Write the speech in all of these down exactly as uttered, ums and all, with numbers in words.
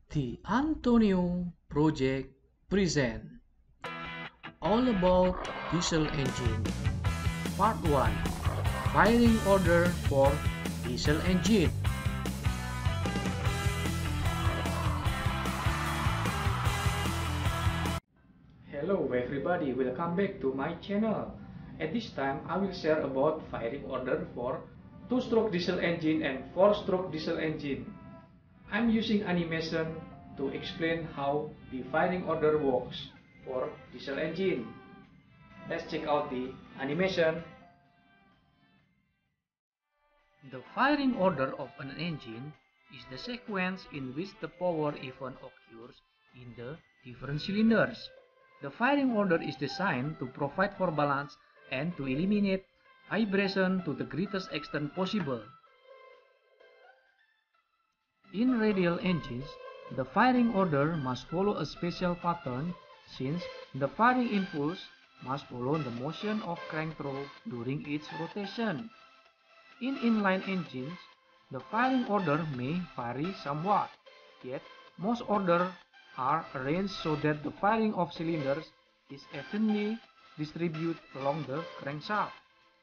The Antonio Project present all about diesel engine. Part one. Firing order for diesel engine. Hello everybody, welcome back to my channel. At this time I will share about firing order for two stroke diesel engine and four stroke diesel engine. I'm using animation to explain how the firing order works for diesel engine. Let's check out the animation. The firing order of an engine is the sequence in which the power event occurs in the different cylinders. The firing order is designed to provide for balance and to eliminate vibration to the greatest extent possible. In radial engines, the firing order must follow a special pattern since the firing impulse must follow the motion of crank throw during its rotation. In inline engines, the firing order may vary somewhat, yet most orders are arranged so that the firing of cylinders is evenly distributed along the crankshaft.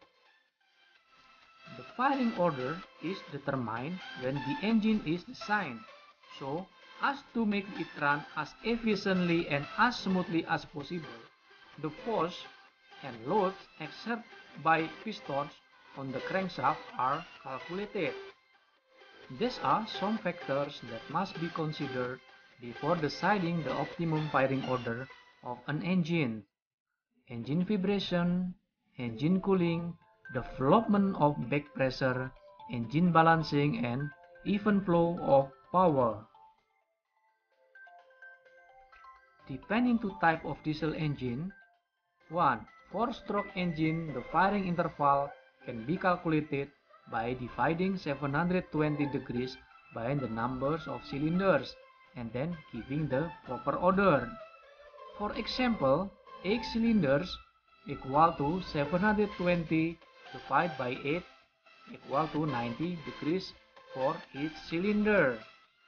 The firing order is determined when the engine is designed so as to make it run as efficiently and as smoothly as possible. The force and loads exerted by pistons on the crankshaft are calculated. These are some factors that must be considered before deciding the optimum firing order of an engine: engine vibration, engine cooling, development of back pressure, engine balancing, and even flow of power. Depending to type of diesel engine, one. four-stroke engine, the firing interval can be calculated by dividing seven hundred twenty degrees by the numbers of cylinders and then giving the proper order. For example, eight cylinders equal to seven hundred twenty divided by eight equal to ninety degrees for each cylinder.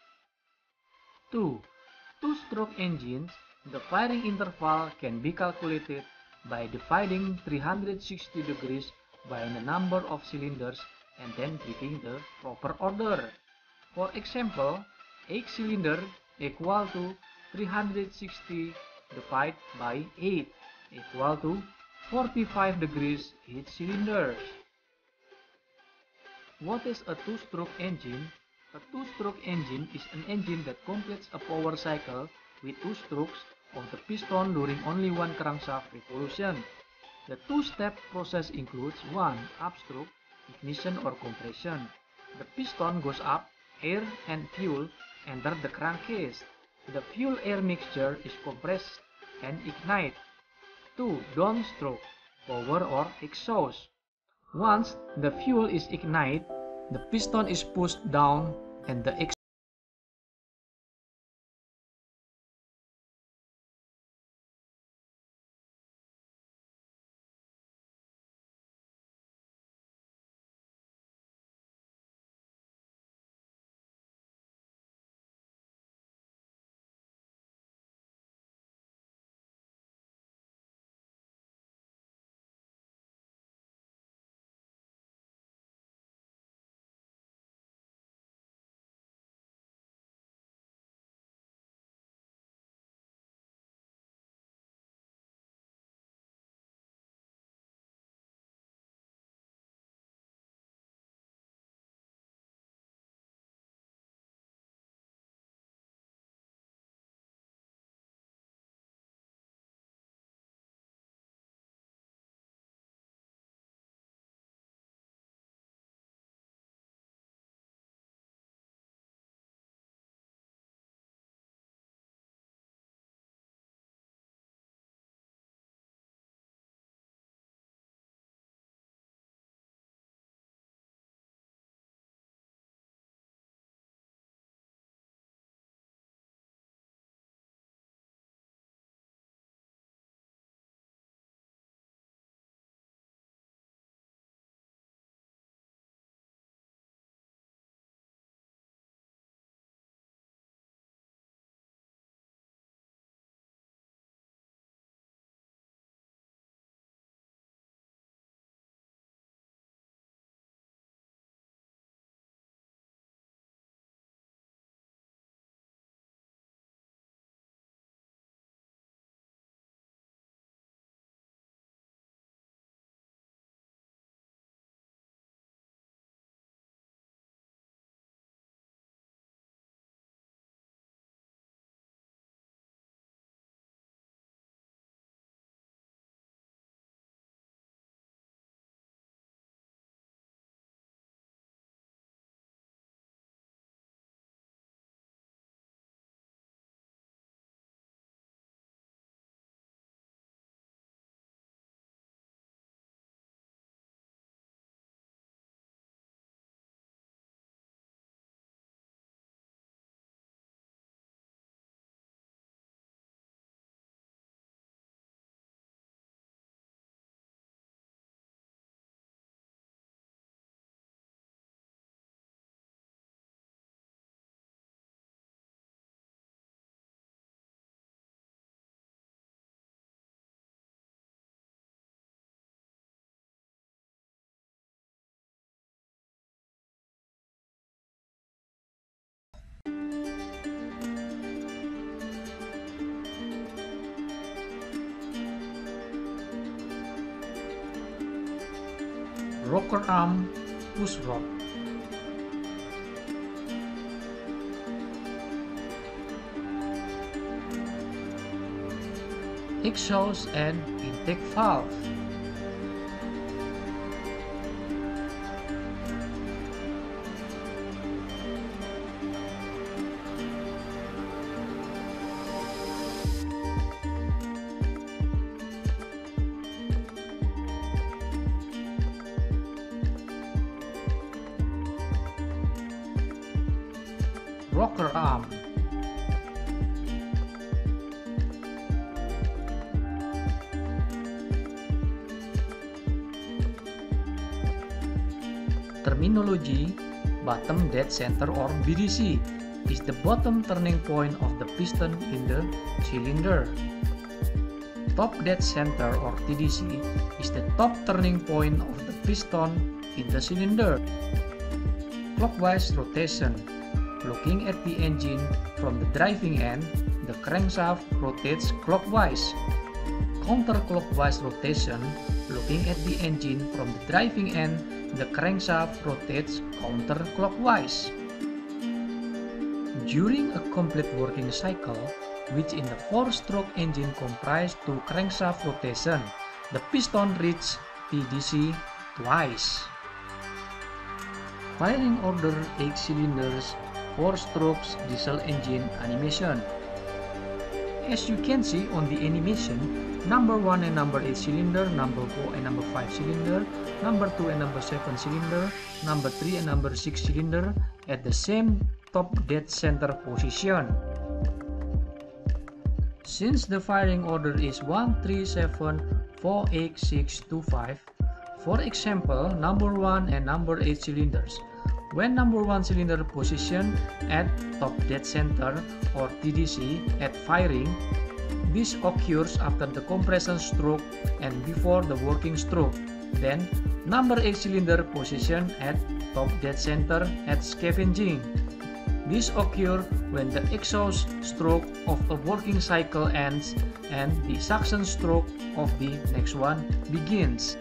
two. Two-stroke engines, the firing interval can be calculated by dividing three hundred sixty degrees by the number of cylinders and then giving the proper order. For example, eight cylinder equal to three hundred sixty divided by eight equal to forty-five degrees each cylinder. What is a two-stroke engine? A two-stroke engine is an engine that completes a power cycle with two strokes of the piston during only one crankshaft revolution. The two-step process includes one. Upstroke, ignition or compression. The piston goes up, air and fuel enter the crankcase. The fuel-air mixture is compressed and ignited. two. Downstroke, power or exhaust. Once the fuel is ignited, the piston is pushed down and the exhaust rocker arm push rod. Exhaust and intake valve. Rocker arm. Terminology: bottom dead center or B D C is the bottom turning point of the piston in the cylinder. Top dead center or T D C is the top turning point of the piston in the cylinder. Clockwise rotation. Looking at the engine from the driving end, the crankshaft rotates clockwise. Counterclockwise rotation. Looking at the engine from the driving end, the crankshaft rotates counterclockwise. During a complete working cycle, which in the four-stroke engine comprise two crankshaft rotation, the piston reaches T D C twice. Firing order eight cylinders, four strokes diesel engine animation. As you can see on the animation, number one and number eight cylinder, number four and number five cylinder, number two and number seven cylinder, number three and number six cylinder at the same top dead center position. Since the firing order is one three seven four eight six two five, for example, number one and number eight cylinders, when number one cylinder position at top dead center or T D C at firing, this occurs after the compression stroke and before the working stroke. Then number eight cylinder position at top dead center at scavenging. This occurs when the exhaust stroke of a working cycle ends and the suction stroke of the next one begins.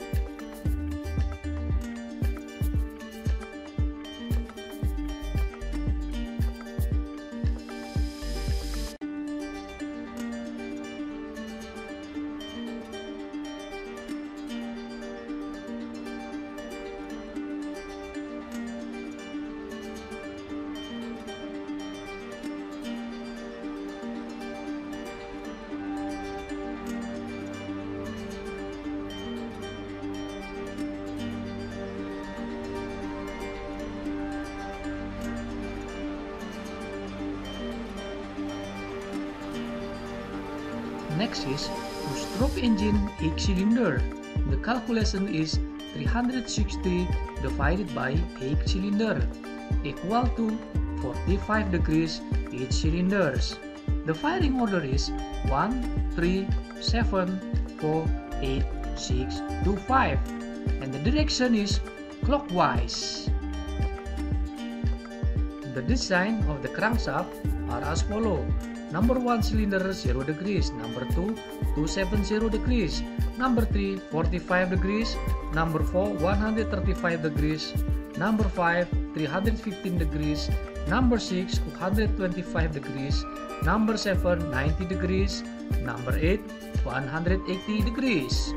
Next is two-stroke engine eight cylinder. The calculation is three hundred sixty divided by eight cylinder equal to forty-five degrees each cylinders. The firing order is one three seven four eight six two five and the direction is clockwise. The design of the crankshaft are as follows. Number one cylinder zero degrees, number two two seventy degrees, number three forty-five degrees, number four one hundred thirty-five degrees, number five three hundred fifteen degrees, number six two hundred twenty-five degrees, number seven ninety degrees, number eight one hundred eighty degrees.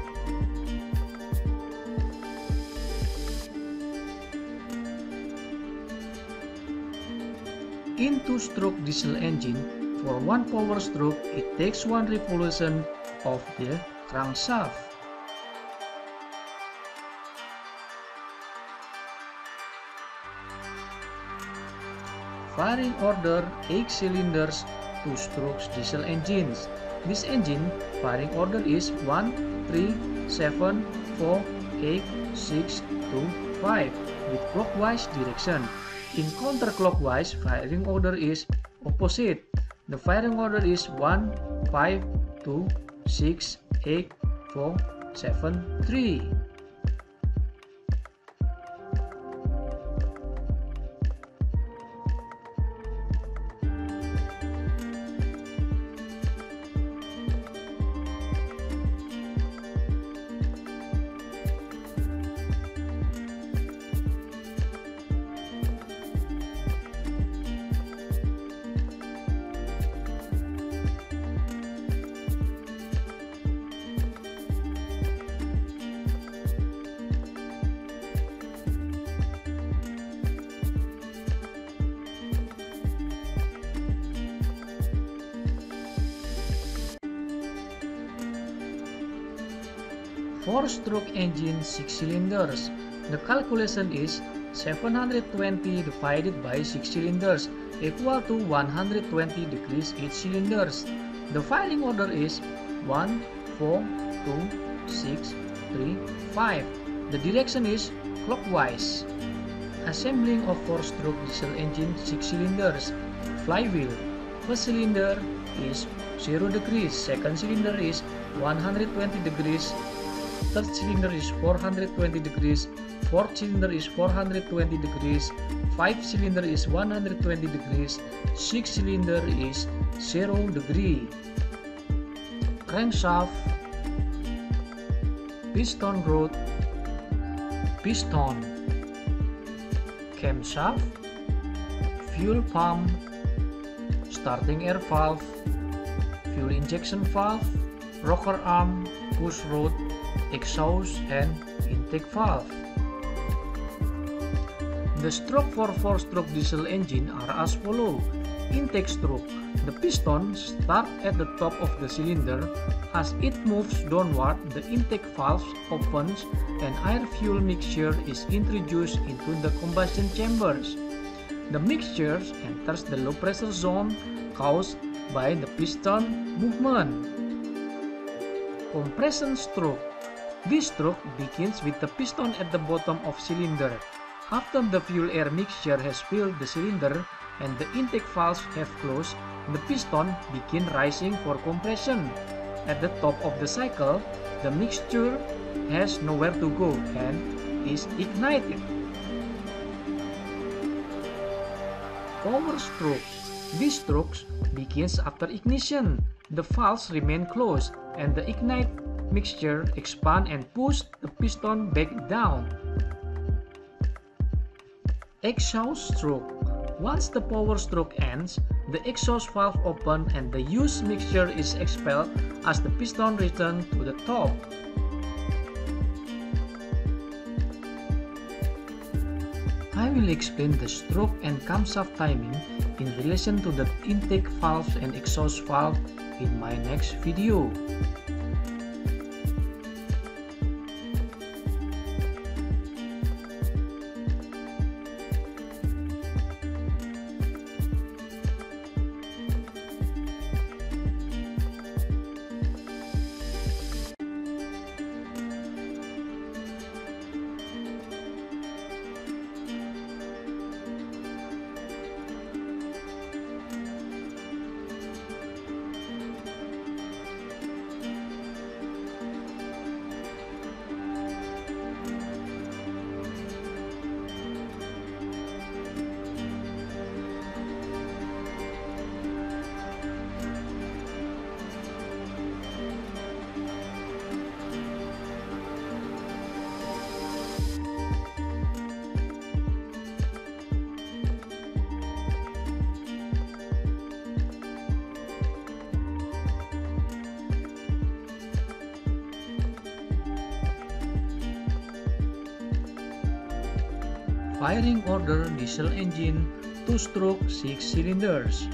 In two-stroke diesel engine, for one power stroke, it takes one revolution of the crankshaft. Firing order eight cylinders, two strokes diesel engines. This engine firing order is one three seven four eight six two five with clockwise direction. In counterclockwise, firing order is opposite. The firing order is one five two six eight four seven three. four-stroke engine, six cylinders. The calculation is seven hundred twenty divided by six cylinders equal to one hundred twenty degrees each cylinders. The firing order is one, four, two, six, three, five. The direction is clockwise. Assembling of four-stroke diesel engine, six cylinders. Flywheel. First cylinder is zero degrees, second cylinder is one hundred twenty degrees, third cylinder is four hundred twenty degrees, fourth cylinder is four hundred twenty degrees, fifth cylinder is one hundred twenty degrees, sixth cylinder is zero degree. Crankshaft, piston rod, piston, camshaft, fuel pump, starting air valve, fuel injection valve, rocker arm, push rod, exhaust, and intake valve. The stroke for four-stroke diesel engine are as follows. Intake stroke. The piston starts at the top of the cylinder. As it moves downward, the intake valve opens and air-fuel mixture is introduced into the combustion chambers. The mixture enters the low-pressure zone caused by the piston movement. Compression stroke. This stroke begins with the piston at the bottom of cylinder. After the fuel-air mixture has filled the cylinder and the intake valves have closed, the piston begins rising for compression. At the top of the cycle, the mixture has nowhere to go and is ignited. Power stroke. This stroke begins after ignition. The valves remain closed and the ignite mixture expands and pushes the piston back down. Exhaust stroke. Once the power stroke ends, the exhaust valve opens and the used mixture is expelled as the piston returns to the top. I will explain the stroke and camshaft timing in relation to the intake valves and exhaust valve in my next video. Firing order diesel engine, two-stroke, six cylinders.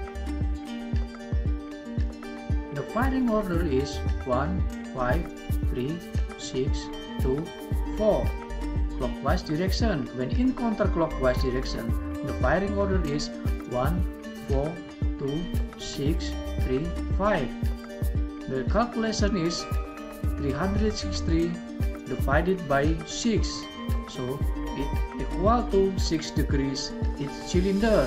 The firing order is one, five, three, six, two, four. Clockwise direction. When in counterclockwise direction, the firing order is one, four, two, six, three, five. The calculation is three hundred sixty divided by six. So it equal to six degrees each cylinder.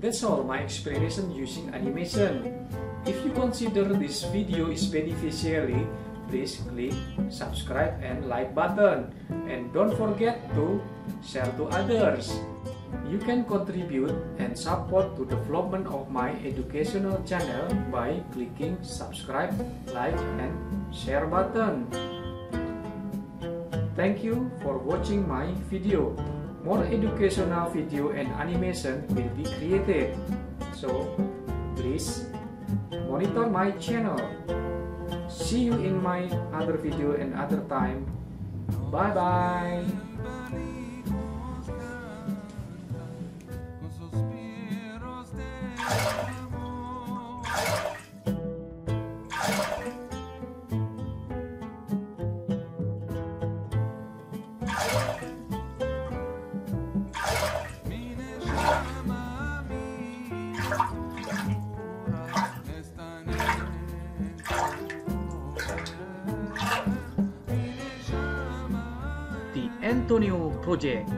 That's all my explanation using animation. If you consider this video is beneficially, please click subscribe and like button, and don't forget to share to others. You can contribute and support to development of my educational channel by clicking subscribe, like and share button. Thank you for watching my video. More educational video and animation will be created. So please monitor my channel. See you in my other video and other time. Bye bye. The Antonio Project.